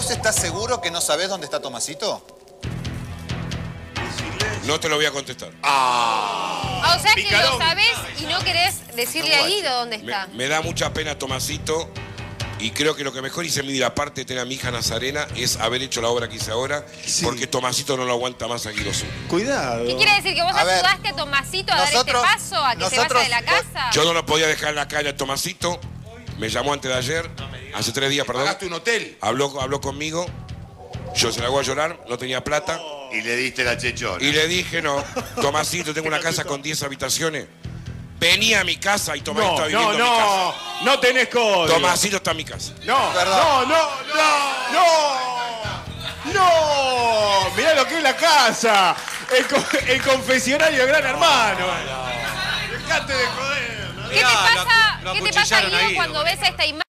¿Vos estás seguro que no sabés dónde está Tomasito? No te lo voy a contestar. O sea que lo sabés y no querés decirle a Guido dónde está. Me da mucha pena Tomasito. Y creo que lo que mejor hice en mi vida, aparte de tener a mi hija Nazarena, es haber hecho la obra que hice ahora, porque Tomasito no lo aguanta más a Guido Zucca. Cuidado. ¿Qué quiere decir? ¿Que vos ayudaste a Tomasito a dar este paso? ¿A que se vaya de la casa? Yo no lo podía dejar en la calle a Tomasito. Me llamó antes de ayer, hace 3 días, perdón. ¿Pagaste un hotel? Habló conmigo. Yo se la hago a llorar, no tenía plata. Y le diste la chechona. Y le dije, no, Tomasito, tengo una casa con 10 habitaciones. Vení a mi casa y Tomasito está viviendo en mi casa. No tenés código. Tomasito está en mi casa. No, mirá lo que es la casa. El confesionario de Gran Hermano. Dejate de joder. ¿Qué te pasa, Guido, cuando ves esta imagen?